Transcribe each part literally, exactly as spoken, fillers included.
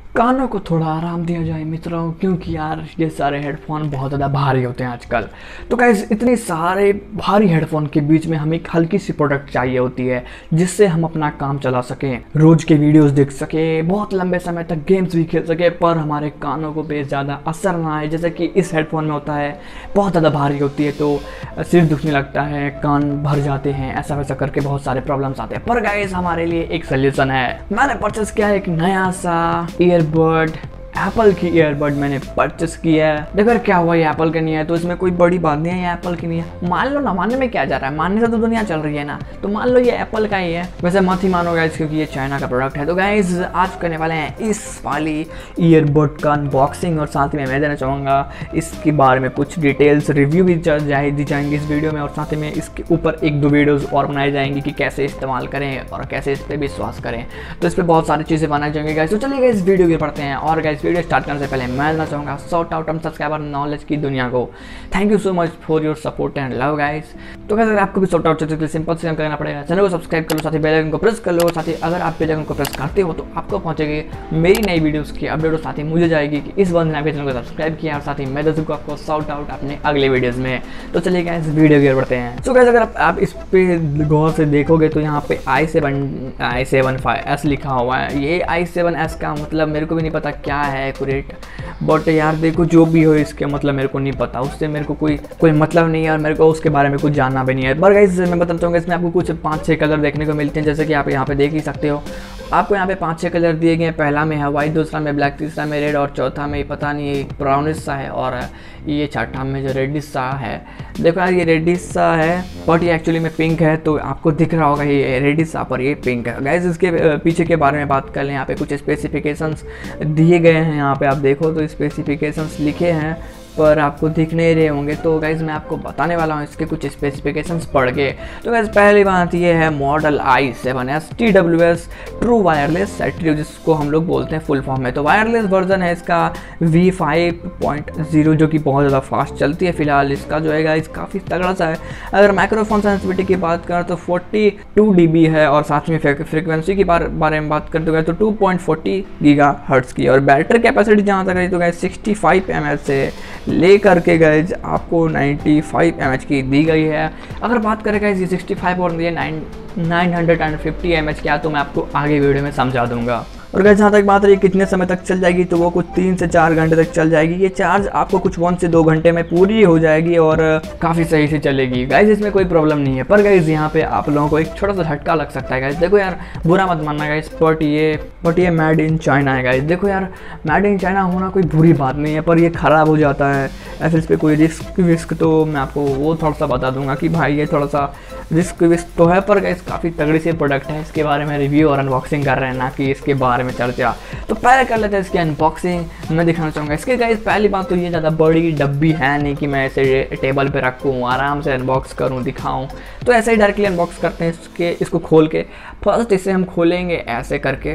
कानों को थोड़ा आराम दिया जाए मित्रों, क्योंकि यार ये सारे हेडफोन बहुत ज़्यादा भारी होते हैं आजकल। तो गाइस इतने सारे भारी हेडफोन के बीच में हमें एक हल्की सी प्रोडक्ट चाहिए होती है जिससे हम अपना काम चला सकें, रोज के वीडियोस देख सकें, बहुत लंबे समय तक गेम्स भी खेल सके, पर हमारे कानों को बेस ज़्यादा असर ना आए। जैसे कि इस हेडफोन में होता है, बहुत ज़्यादा भारी होती है तो सिर दुखने लगता है, कान भर जाते हैं, ऐसा वैसा करके बहुत सारे प्रॉब्लम्स आते हैं। पर गाइस हमारे लिए एक सोल्यूशन है। मैंने परचेस किया है एक नया सा ईयरबड, एप्पल की ईयरबड मैंने परचेस किया है। देखो क्या हुआ, ये एप्पल का नहीं है तो इसमें कोई बड़ी बात नहीं है, ये एप्पल की नहीं है। मान लो ना, मानने में क्या जा रहा है, मानने से तो दुनिया चल रही है ना, तो मान लो ये एप्पल का ही है। वैसे मत ही मानो गाइस, क्योंकि ये चाइना का प्रोडक्ट है। तो गाइस आज करने वाले हैं इस वाली ईयरबड का अनबॉक्सिंग, और साथ ही में मैं देना चाहूँगा इसके बारे में कुछ डिटेल्स, रिव्यू भी जाए दी जाएंगी इस वीडियो में, और साथ ही में इसके ऊपर एक दो वीडियोज़ और बनाई जाएंगी कि कैसे इस्तेमाल करें और कैसे इस पर विश्वास करें। तो इस पर बहुत सारी चीज़ें बनाई जाएंगी गाइस। तो चलिए इस वीडियो की पढ़ते हैं। और गाइस वीडियो स्टार्ट करने से पहले मैं देना चाहूँगा shout out on subscriber knowledge की दुनिया को। Thank you so much for your support and love guys. तो गाइस अगर आपको भी शॉर्ट आउट चाहिए तो सिंपल से करना पड़ेगा, चैनल को सब्सक्राइब कर लो, साथ ही बेल आइकन को प्रेस कर लो। साथ ही अगर आप बेल आइकन को प्रेस करते हो तो आपको पहुंचेगी मेरी नई वीडियोस की अपडेट, और साथ ही मुझे जाएगी कि इस बंदे ने आपके चैनल को सब्सक्राइब किया, और साथ ही मैं दूंगा आपको शॉर्ट आउट अपने अगले वीडियोस में। तो चलिए गाइस वीडियो की ओर बढ़ते हैं। सो गाइस अगर आप, आप इस पे गौर से देखोगे तो यहाँ पे I seven I seven five S लिखा हुआ है। ये आई सेवन एस का मतलब मेरे को भी नहीं पता क्या है एक्यूरेट, बट यार देखो जो भी हो इसके मतलब मेरे को नहीं पता, उससे मेरे को कोई कोई मतलब नहीं है और मेरे को उसके बारे में कुछ जानना भी नहीं है। पर गाइस मैं बताना चाहूँगा इसमें आपको कुछ पाँच छः कलर देखने को मिलते हैं, जैसे कि आप यहाँ पे देख ही सकते हो। आपको यहाँ पे पाँच छः कलर दिए गए हैं। पहला में है वाइट, दूसरा में ब्लैक, तीसरा में रेड, और चौथा में पता नहीं एक ब्राउनिश सा है, और ये छठा में जो रेडिश सा है। देखो यार ये रेडिश सा है बट ये एक्चुअली में पिंक है, तो आपको दिख रहा होगा ये रेडिश सा पर ये पिंक है। गाइस इसके पीछे के बारे में बात कर लें, यहाँ पे कुछ स्पेसिफिकेशंस दिए गए हैं। यहाँ पे आप देखो तो स्पेसिफिकेशंस लिखे हैं पर आपको दिख नहीं रहे होंगे, तो गाइज़ मैं आपको बताने वाला हूँ इसके कुछ स्पेसिफिकेशंस पढ़ के। तो गाइज़ पहली बात ये है model I seven S T W S true wireless stereo, जिसको हम लोग बोलते हैं फुल फॉर्म में। तो वायरलेस वर्जन है इसका वी फाइव पॉइंट ज़ीरो, जो कि बहुत ज़्यादा फास्ट चलती है। फिलहाल इसका जो है गाइज़ काफ़ी तगड़ा सा है। अगर माइक्रोफोन सेंसिटिविटी की बात करें तो फोर्टी टू डी बी है, और साथ में फ्रिक्वेंसी की बारे में बात करते हुए तो two point forty gigahertz की, और बैटरी कैपेसिटी जहाँ तक रही तो guys sixty five M H से लेकर के गाइज आपको नाइन्टी फाइव एम एच की दी गई है। अगर बात करें गाइज ये सिक्सटी फाइव और ये nine nine hundred and fifty M H क्या, तो मैं आपको आगे वीडियो में समझा दूंगा। और गाइस जहाँ तक बात रही कितने समय तक चल जाएगी, तो वो कुछ तीन से चार घंटे तक चल जाएगी। ये चार्ज आपको कुछ वन से दो घंटे में पूरी हो जाएगी और काफ़ी सही से चलेगी। गाइस इसमें कोई प्रॉब्लम नहीं है। पर गाइस यहाँ पे आप लोगों को एक छोटा सा झटका लग सकता है। गाइस देखो यार बुरा मत मानना गाइस, बट ये बट ये मेड इन चाइना है। गाइस देखो यार मेड इन चाइना होना कोई बुरी बात नहीं है, पर ये ख़राब हो जाता है ऐसे इस पर कोई रिस्क विस्क, तो मैं आपको वो थोड़ा सा बता दूंगा कि भाई ये थोड़ा सा रिस्क विस्क तो है, पर गाइस काफ़ी तगड़ी सी प्रोडक्ट है। इसके बारे में रिव्यू और अनबॉक्सिंग कर रहे हैं, ना कि इसके बारे में चर्चा। तो पहले कर लेते हैं इसकी अनबॉक्सिंग। मैं दिखाना चाहूँगा इसके गाइस पहली बात तो ये ज़्यादा बड़ी डब्बी है नहीं कि मैं इसे टेबल पे रखूँ, आराम से अनबॉक्स करूँ, दिखाऊँ। तो ऐसे ही डायरेक्टली अनबॉक्स करते हैं इसके इसको खोल के। फर्स्ट इसे हम खोलेंगे ऐसे करके,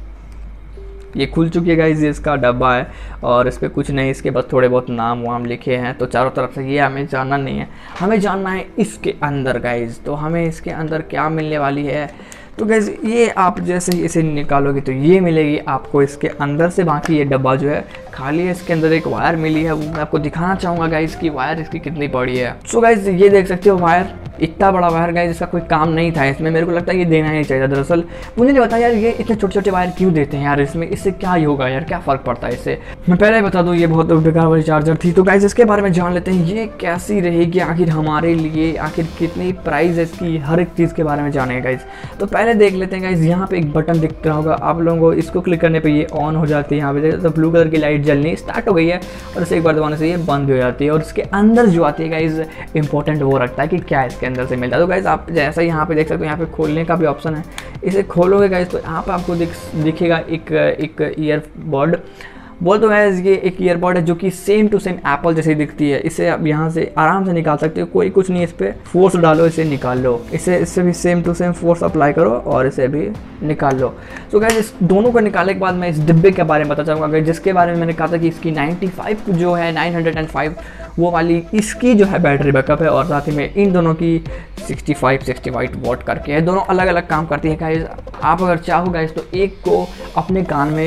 ये खुल चुकी है गाइस, ये इसका डब्बा है और इस पर कुछ नहीं, इसके बस थोड़े बहुत नाम वाम लिखे हैं। तो चारों तरफ से ये हमें जानना नहीं है, हमें जानना है इसके अंदर गाइस। तो हमें इसके अंदर क्या मिलने वाली है, तो गाइस ये आप जैसे ही इसे निकालोगे तो ये मिलेगी आपको इसके अंदर से। बाकी ये डब्बा जो है खाली है, इसके अंदर एक वायर मिली है, वो मैं आपको दिखाना चाहूँगा गाइस की वायर इसकी कितनी बड़ी है। सो गाइस ये देख सकते हो वायर, इतना बड़ा वायर गाइस, इसका कोई काम नहीं था इसमें। मेरे को लगता है ये देना ही चाहिए। दरअसल मुझे नहीं पता यार ये इतने छोटे छोटे वायर क्यों देते हैं यार इसमें, इससे क्या ही होगा यार, क्या फ़र्क पड़ता है इससे। मैं पहले ही बता दूँ ये बहुत बेकार वाली चार्जर थी। तो गाइस इसके बारे में जान लेते हैं ये कैसी रहेगी आखिर हमारे लिए, आखिर कितनी प्राइस है इसकी, हर एक चीज़ के बारे में जानेंगे गाइस। तो पहले देख लेते हैं गाइस, यहाँ पे एक बटन दिख रहा होगा आप लोगों को, इसको क्लिक करने पे ये ऑन हो जाती है। यहाँ पे तो ब्लू कलर की लाइट जलनी स्टार्ट हो गई है, और इसे एक बार दबाने से ये बंद हो जाती है। और इसके अंदर जो आती है गाइस इंपॉर्टेंट वो रखता है कि क्या इसके अंदर से मिलता है। तो गाइस आप जैसा यहाँ पे देख सकते हो, यहाँ पे खोलने का भी ऑप्शन है। इसे खोलोगे गाइस तो यहाँ पे आपको दिख दिखेगा एक एक ईयरबड। बोल तो गाइस ये एक ईयरबड है जो कि सेम टू सेम एप्पल जैसी दिखती है। इसे आप यहाँ से आराम से निकाल सकते हो, कोई कुछ नहीं, इस पर फोर्स डालो इसे निकाल लो। इसे इससे भी same to same force apply करो और इसे भी निकाल लो। तो गाइस इस दोनों को निकालने के बाद मैं इस डिब्बे के बारे में बता चाहूँगा, जिसके बारे में मैंने कहा था कि इसकी नाइन्टी फाइव जो है नाइन हंड्रेड फाइव वो वाली इसकी जो है बैटरी बैकअप है, और साथ ही में इन दोनों की sixty five sixty five watt करके है। दोनों अलग अलग काम करती है गाइस। आप अगर चाहो गाइस तो एक को अपने कान में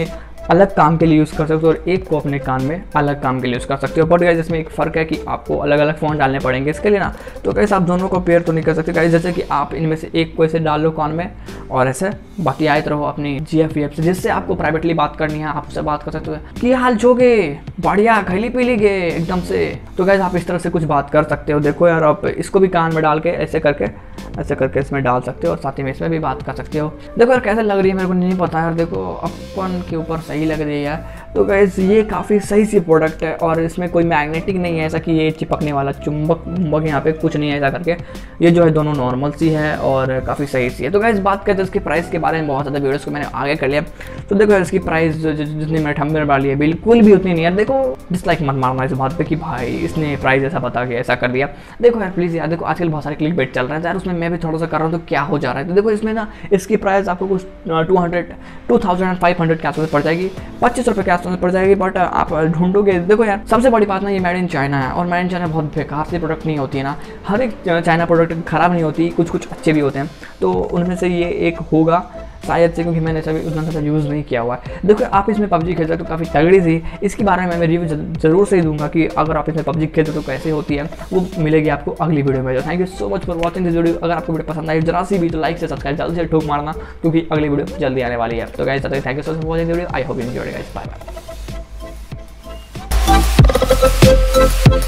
अलग काम के लिए यूज़ कर सकते हो और एक को अपने कान में अलग काम के लिए यूज़ कर सकते हो। बट गाइस इसमें एक फ़र्क है कि आपको अलग अलग फ़ोन डालने पड़ेंगे इसके लिए ना। तो गाइस आप दोनों को पेयर तो नहीं कर सकते गाइस, जैसे कि आप इनमें से एक को ऐसे डाल लो कान में और ऐसे बाकी आयत रहो अपनी जी एफ एप से, जिससे आपको प्राइवेटली बात करनी है आप उससे बात कर सकते हो कि हाल जोगे बढ़िया खैली पी ली गे एकदम से। तो गाइस आप इस तरह से कुछ बात कर सकते हो। देखो यार आप इसको भी कान में डाल के ऐसे करके ऐसे करके इसमें डाल सकते हो और साथ ही में इसमें भी बात कर सकते हो। देखो यार कैसे लग रही है मेरे को नहीं पता यार, देखो अपन के ऊपर सही लग रही है यार। तो गाइस ये काफ़ी सही सी प्रोडक्ट है और इसमें कोई मैग्नेटिक नहीं है ऐसा कि ये चिपकने वाला चुंबक चुंबक यहाँ पे कुछ नहीं है ऐसा करके। ये जो है दोनों नॉर्मल सी है और काफ़ी सही सी है। तो गाइस बात करते हैं इसके प्राइस के बारे में, बहुत ज़्यादा वीडियोस को मैंने आगे कर लिया। तो देखो यार इसकी प्राइस जितनी मैंने थंबनेल में डाली है बिल्कुल भी उतनी नहीं है। देखो डिसलाइक मत मारना इस बात पे कि भाई इसने प्राइस ऐसा बता के ऐसा कर दिया। देखो यार प्लीज़ यार, देखो आजकल बहुत सारे क्लिक बेट चल रहे हैं यार, उसमें मैं भी थोड़ा सा कर रहा हूँ तो क्या हो जा रहा है। तो देखो इसमें ना इसकी प्राइस आपको कुछ two hundred two thousand five hundred के आसपास पड़ जाएगी, पच्चीस रुपये के आसपास पड़ जाएगी। बट आप ढूंढोगे, देखो यार सबसे बड़ी बात ना ये मेड इन चाइना है और मेड इन चाइना बहुत बेकार सी प्रोडक्ट नहीं होती है ना। हर एक चाइना प्रोडक्ट खराब नहीं होती, कुछ कुछ अच्छे भी होते हैं। तो उनमें से ये एक होगा शायद से, क्योंकि मैंने सभी उतना सा यूज़ नहीं किया हुआ है। देखो आप इसमें पबजी खेलते हो तो काफ़ी तगड़ी सी, इसके बारे में मैं रिव्यू जरूर से ही दूंगा कि अगर आप इसमें पबजी खेलते हो तो कैसे होती है, वो मिलेगी आपको अगली वीडियो में। Thank you so much for watching this video. अगर आपको वीडियो पसंद आई जरा सी भी तो लाइक से सब्सक्राइब जल्दी से ठोक मारना, क्योंकि अगली वीडियो जल्दी आने वाली है। तो guys thank you so much for watching video. I hope you enjoyed guys, bye bye.